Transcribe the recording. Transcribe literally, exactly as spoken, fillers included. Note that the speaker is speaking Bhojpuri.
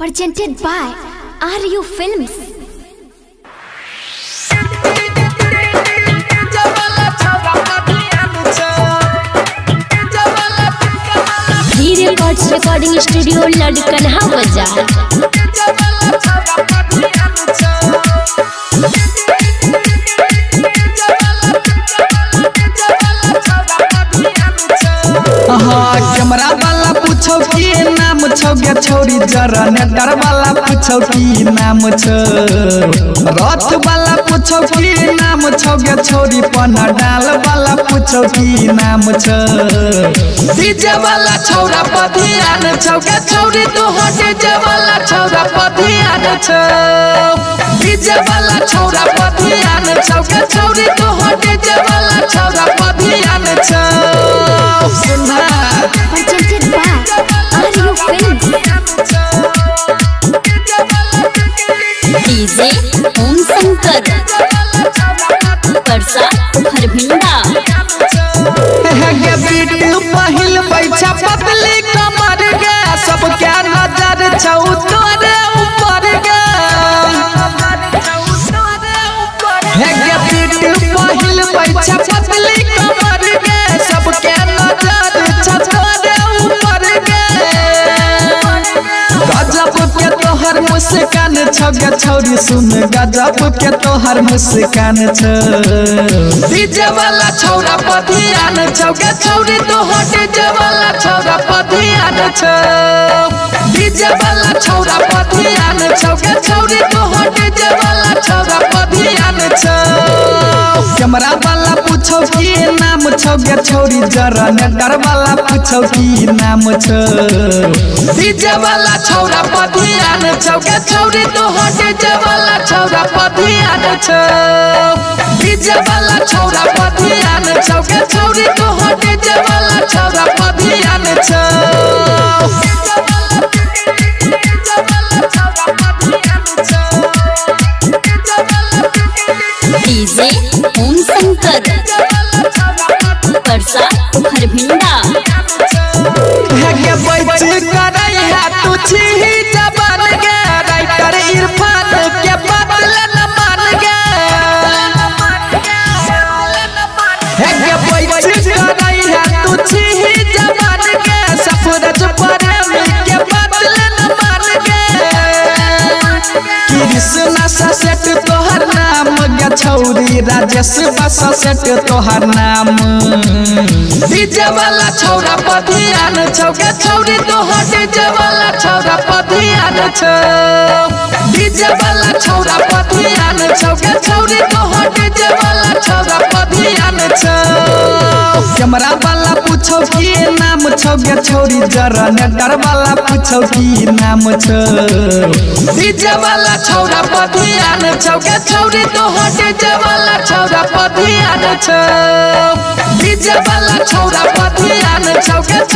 Presented by R U Films. हीरे रिकॉर्ड्स रिकॉर्डिंग स्टूडियो लड़कनहा बाजार। कैमरा वाला पूछो की नाम छौ गे छौरी जरा नेटर वाला पूछो की नाम छौ रथ वाला पूछो की नाम छौ गे छौरी पना डाल वाला पूछो की नाम छौ डीजे वाला छौरा पधियान छौ गे छौरी तो डीजे वाला छौरा पधियान छौ डीजे वाला छौरा पधियान छौ गे छौरी तो डीजे वाला छौरा पधियान छौ सुना Presented by R U Films. DJ Om Shankar परसा हरभिंडा गे बीट पहिल पैसा पतली कमर गे सब क्या नजर छौ तोरे ऊपर गे गे बीट पहिल पैसा पतली कमर गे सब क्या नजर छौ तोरे ऊपर गे गजब के तोहर मुस्कान छौ गे छौरी सुन गजब के तोहर मुस्कान छौ डीजे वाला छौरा पधियान छौ गे छौरी तोहर डीजे वाला छौरा पधियान छौ डीजे वाला छौरा पधियान छौ गे छौरी तोहर डीजे वाला छौरा पधियान छौ कैमरा वाला पूछो की नाम छौ गे छौरी जरा नेटर वाला पूछो की नाम छौ डीजे वाला छौरा पधियान छौ गे छौरी तोहर डीजे वाला छौरा पधियान छौ डीजे वाला छौरा पधियान छौ गे छौरी तोहर डीजे वाला छौरा पधियान छौ डीजे ओम शंकर परसा हरभिंडा गे बैठ करैया तू छी जवान गे राइटर इरफान के बदल न मान गे गे बैठ करैया तू छी जवान गे सफरज प्रेमी के बदल न मान गे कृष्णा सेट तोहर नाम गे छौरी राजेश बस सेट तोहर नाम डीजे वाला छौरा पधियान छौ गे छौरी तोहर डीजे वाला छौरा पधियान छौ डीजे वाला छौरा पधियान छौ गे छौरी तोहर डीजे वाला छौरा पधियान छौ कैमरा वाला पूछो की नाम छौ गे छौरी जरा नेटर वाला पूछो की नाम छौ डीजे वाला छौरा पधियान छौ गे छौरी तोहर डीजे वाला छौरा पधियान छौ डीजे वाला छौरा पधियान छौ गे